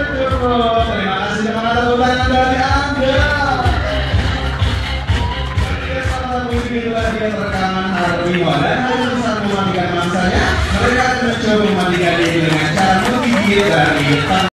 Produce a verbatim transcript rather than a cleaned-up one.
betul. Terima kasih teman tepuk tangan dari Anda. Salah satu itulah dia rekaman Harvimo dan harus saat mematikan mangsanya. Mereka akan mencoba mematikan diri dengan cara menggigit dari